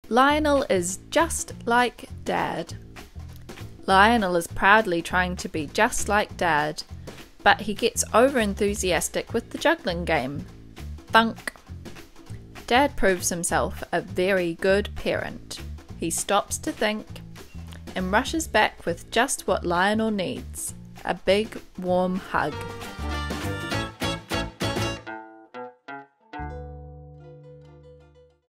Lionel is just like Dad. Lionel is proudly trying to be just like Dad, but he gets over-enthusiastic with the juggling game. Thunk. Dad proves himself a very good parent. He stops to think and rushes back with just what Lionel needs, a big warm hug.